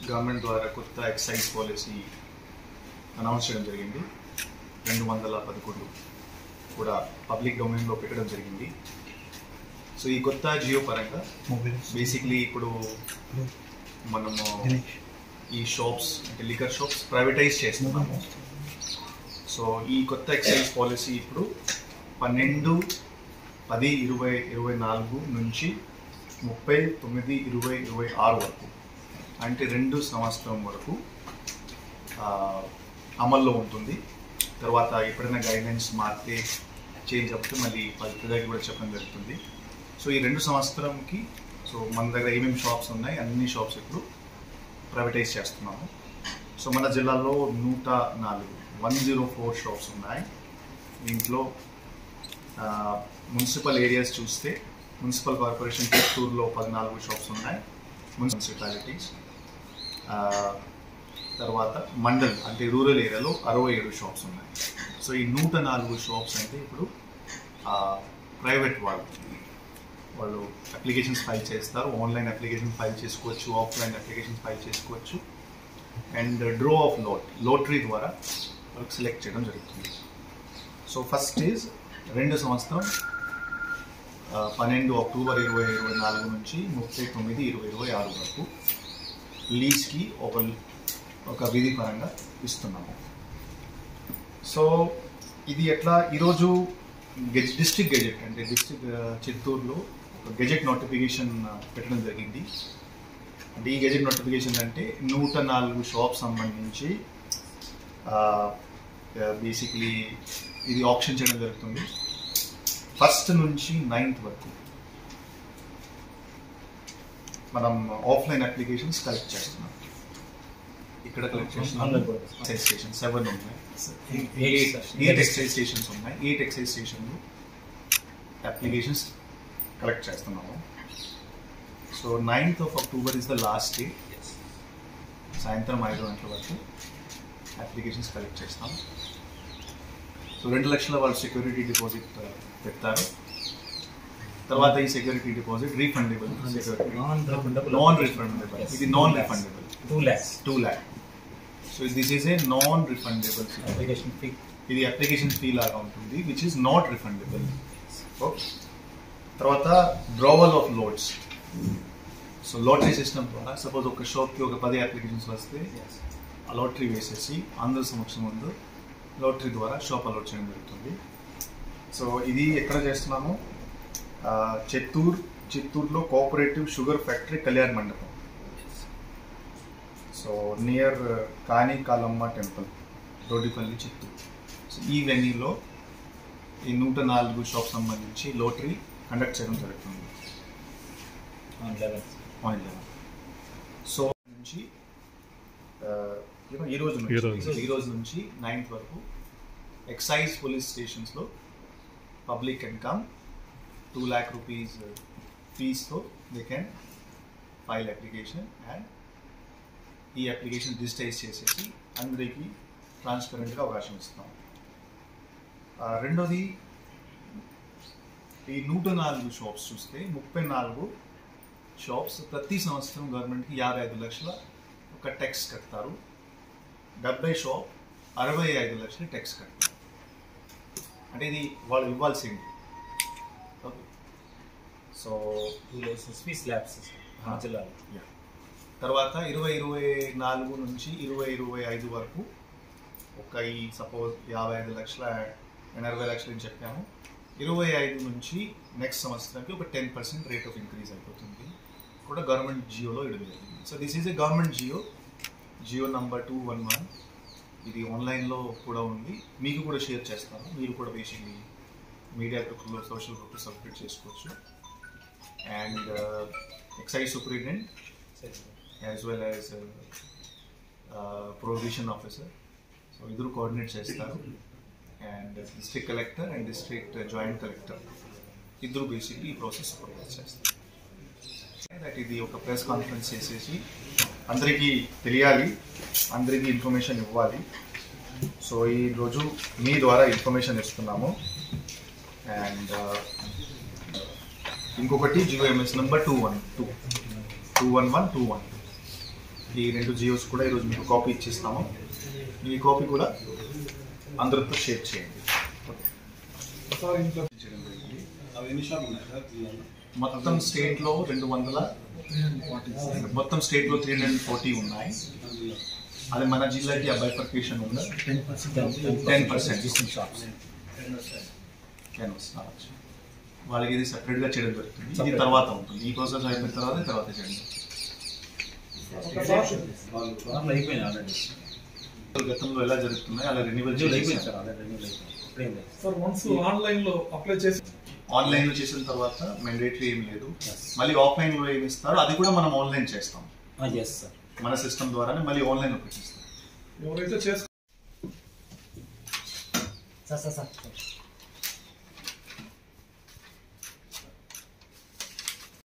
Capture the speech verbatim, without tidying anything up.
Government ద్వారా కొత్త excise policy announce చేయడం జరిగింది. రెండు వందల పదకొండు కూడా పబ్లిక్ డొమైన్లో పెట్టడం జరిగింది. సో ఈ కొత్త జియో పరంగా బేసిక్లీ ఇప్పుడు మనము ఈ షాప్స్ అంటే లికర్ షాప్స్ ప్రైవేటైజ్ చేస్తున్నాము. సో ఈ కొత్త ఎక్సైజ్ పాలసీ ఇప్పుడు పన్నెండు పది ఇరవై ఇరవై నాలుగు నుంచి ముప్పై తొమ్మిది ఇరవై ఇరవై ఆరు వరకు అంటే రెండు సంవత్సరం వరకు అమల్లో ఉంటుంది. తర్వాత ఎప్పుడైనా గైడ్లైన్స్ మారితే చేంజ్ అవుతే మళ్ళీ ప్రజలకు కూడా చెప్పడం జరుగుతుంది. సో ఈ రెండు సంవత్సరంకి సో మన దగ్గర ఏమేమి షాప్స్ ఉన్నాయి అన్ని షాప్స్ ఇప్పుడు ప్రైవేటైజ్ చేస్తున్నాము. సో మన జిల్లాలో నూట నాలుగు వన్ జీరో ఫోర్ షాప్స్ ఉన్నాయి. దీంట్లో మున్సిపల్ ఏరియాస్ చూస్తే మున్సిపల్ కార్పొరేషన్ చిత్తూరులో పద్నాలుగు షాప్స్ ఉన్నాయి మున్సిపాలిటీస్. తర్వాత మండల్ అంటే రూరల్ ఏరియాలో అరవై ఏడు షాప్స్ ఉన్నాయి. సో ఈ నూట నాలుగు షాప్స్ అంటే ఇప్పుడు ప్రైవేట్ వాళ్ళు వాళ్ళు అప్లికేషన్స్ ఫైల్ చేస్తారు. ఆన్లైన్ అప్లికేషన్ ఫైల్ చేసుకోవచ్చు, ఆఫ్లైన్ అప్లికేషన్ ఫైల్ చేసుకోవచ్చు. And draw of lot lottery ద్వారా వాళ్ళకి సెలెక్ట్ చేయడం జరుగుతుంది. సో ఫస్ట్ ఈజ్ రెండు సంవత్సరం పన్నెండు అక్టోబర్ ఇరవై ఇరవై నాలుగు నుంచి ముప్పై తొమ్మిది ఇరవై ఇరవై ఆరు వరకు లీజ్కి ఒక ఒక విధి పరంగా ఇస్తున్నాము. సో ఇది ఎట్లా ఈరోజు గెజ్ డిస్ట్రిక్ట్ గెజెట్ అంటే డిస్ట్రిక్ట్ చిత్తూరులో ఒక గెజెట్ నోటిఫికేషన్ పెట్టడం జరిగింది. అంటే ఈ గెజెట్ నోటిఫికేషన్ అంటే నూట నాలుగు షాప్ సంబంధించి బేసిక్లీ ఇది ఆప్షన్ చేయడం జరుగుతుంది. ఫస్ట్ నుంచి నైన్త్ వరకు మనం ఆఫ్లైన్ అప్లికేషన్స్ కలెక్ట్ చేస్తున్నాం. ఇక్కడ కలెక్ట్ చేస్తున్నాం ఎక్సైజ్ స్టేషన్ సెవెన్ ఉన్నాయి, ఎయిట్ ఎక్సైజ్ స్టేషన్స్ ఉన్నాయి. ఎయిట్ ఎక్సైజ్ స్టేషన్లు అప్లికేషన్స్ కలెక్ట్ చేస్తున్నాము. So ninth of October is the last day. సాయంత్రం ఐదు గంటల వరకు అప్లికేషన్స్ కలెక్ట్ చేస్తాం. సో రెండు లక్షల వాళ్ళు సెక్యూరిటీ డిపాజిట్ పెడతారు. తర్వాత ఈ security deposit refundable security non refundable ఇది non refundable two lakhs two lakh so this is a non refundable application fee. ఇది అప్లికేషన్ ఫీ లాగా ఉంటుంది which is not refundable. Okay. తర్వాత drawal of lots. So lottery system ద్వారా suppose ఒక షాప్కి ఒక పది అప్లికేషన్స్ వస్తే ఆ లాటరీ వేసేసి అందరి సమక్షం ముందు లాటరీ ద్వారా షాప్ అలాట్ చేయడం జరుగుతుంది. సో ఇది ఎక్కడ చేస్తున్నాము? చిత్తూరు చిత్తూరులో కోఆపరేటివ్ షుగర్ ఫ్యాక్టరీ కళ్యాణ్ మండపం. సో నియర్ కాని కాలమ్మ టెంపుల్ రోడ్డిపల్లి చిత్తూరు. సో ఈ వెన్యూలో ఈ నూట నాలుగు షాప్ సంబంధించి లాటరీ కండక్ట్ చేయడం జరుగుతుంది ఆన్ లెవెన్. సో నుంచి ఈ రోజు నుంచి ఈ రోజు నుంచి నైన్త్ వరకు ఎక్సైజ్ పోలీస్ స్టేషన్స్లో public can come two lakh rupees ఫీస్తో they can file application and ఈ అప్లికేషన్ డిజిటైజ్ చేసేసి అందరికీ ట్రాన్స్పరెంట్గా అవకాశం ఇస్తాం. రెండోది ఈ నూట నాలుగు షాప్స్ చూస్తే ముప్పై నాలుగు షాప్స్ ప్రతి సంవత్సరం గవర్నమెంట్కి యాభై ఐదు లక్షల ఒక ట్యాక్స్ కడతారు. డెబ్బై షాప్ అరవై ఐదు లక్షల ట్యాక్స్ కడతారు. అంటే ఇది వాళ్ళు ఇవ్వాల్సింది. ఓకే. సో తర్వాత ఇరవై ఇరవై నాలుగు నుంచి ఇరవై ఇరవై ఐదు వరకు ఒక ఈ సపోజ్ యాభై ఐదు లక్షల ఎనభై లక్షలు అని చెప్పాము. ఇరవై ఐదు నుంచి నెక్స్ట్ సంవత్సరానికి ఒక ten percent rate of increase అయిపోతుంది కూడా గవర్నమెంట్ జియోలో ఇవ్వడం జరిగింది. So this is a government GO GO number two one one. ఇది ఆన్లైన్లో కూడా ఉంది, మీకు కూడా షేర్ చేస్తాను. మీరు కూడా బేసిక్లీ మీడియా గ్రూప్లో సోషల్ గ్రూప్లో సబ్స్క్రైబ్ చేసుకోవచ్చు. And excise superintendent as well as provision officer so ఇద్దరు కోఆర్డినేట్ చేస్తారు. And district collector and district joint collector ఇద్దరు బేసిక్లీ ఈ ప్రాసెస్ సూపర్వైజ్ చేస్తారు. దట్ ఇది ఒక ప్రెస్ కాన్ఫరెన్స్ చేసేసి అందరికీ తెలియాలి, అందరికీ ఇన్ఫర్మేషన్ ఇవ్వాలి. సో ఈరోజు మీ ద్వారా ఇన్ఫర్మేషన్ ఇస్తున్నాము. అండ్ ఇంకొకటి GO MS number two one two two one one two one ఈ రెండు జియోస్ కూడా ఈరోజు మీకు కాపీ ఇచ్చిస్తాము. ఈ కాపీ కూడా అందరితో షేర్ చేయండి. మొత్తం స్టేట్లో రెండు వందల మొత్తం స్టేట్లో త్రీ హండ్రెడ్ అండ్ ఫార్టీ ఉన్నాయి. అది మన జిల్లాకి ఆ బైఫర్కేషన్ ఉందా? టెన్ పర్సెంట్ వాళ్ళకి ఇది సపరేట్గా చేయడం జరుగుతుంది. ఇది తర్వాత ఉంటుంది. ఈ ప్రాసెస్ అయిపోయిన తర్వాత తర్వాత చేయడం. గతంలో ఎలా జరుగుతున్నాయి అలా రెన్యువల్ ఆన్లైన్ లో చేసిన తర్వాత మ్యాండేటరీ ఏం లేదు. మళ్ళీ ఆఫ్లైన్ లో ఏమి ఇస్తారో అది కూడా మనం ఆన్లైన్ చేస్తాం. మన సిస్టమ్ ద్వారానే మళ్ళీ ఆన్లైన్ లో పెట్టిస్తాం. ఎవరైతే